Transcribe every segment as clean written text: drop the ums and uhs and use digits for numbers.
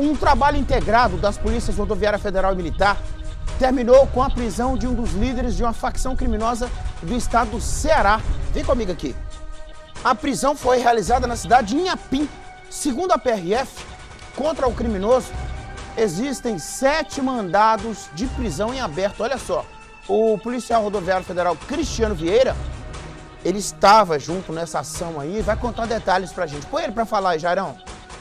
Um trabalho integrado das polícias rodoviária federal e militar terminou com a prisão de um dos líderes de uma facção criminosa do estado do Ceará. Vem comigo aqui. A prisão foi realizada na cidade de Inhapim. Segundo a PRF, contra o criminoso, existem 7 mandados de prisão em aberto. Olha só, o policial rodoviário federal Cristiano Vieira, ele estava junto nessa ação aí e vai contar detalhes pra gente. Põe ele pra falar aí, Jairão.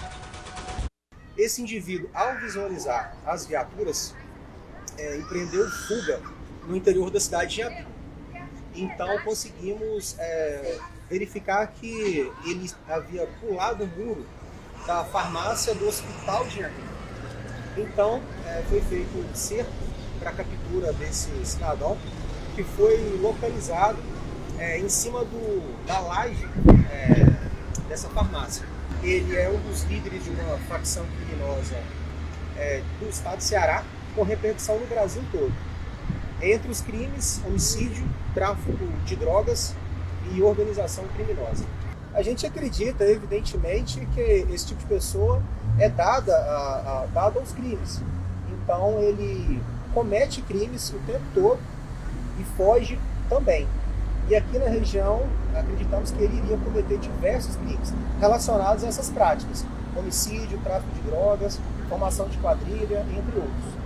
Esse indivíduo, ao visualizar as viaturas, empreendeu fuga no interior da cidade de Inhapim. Então conseguimos verificar que ele havia pulado o muro da farmácia do hospital de Inhapim. Então foi feito um cerco para a captura desse cidadão, que foi localizado em cima da laje dessa farmácia. Ele é um dos líderes de uma facção criminosa do estado de Ceará, com repercussão no Brasil todo. Entre os crimes, homicídio, tráfico de drogas e organização criminosa. A gente acredita, evidentemente, que esse tipo de pessoa é dada aos crimes. Então ele comete crimes o tempo todo e foge também. E aqui na região, acreditamos que ele iria cometer diversos crimes relacionados a essas práticas. Homicídio, tráfico de drogas, formação de quadrilha, entre outros.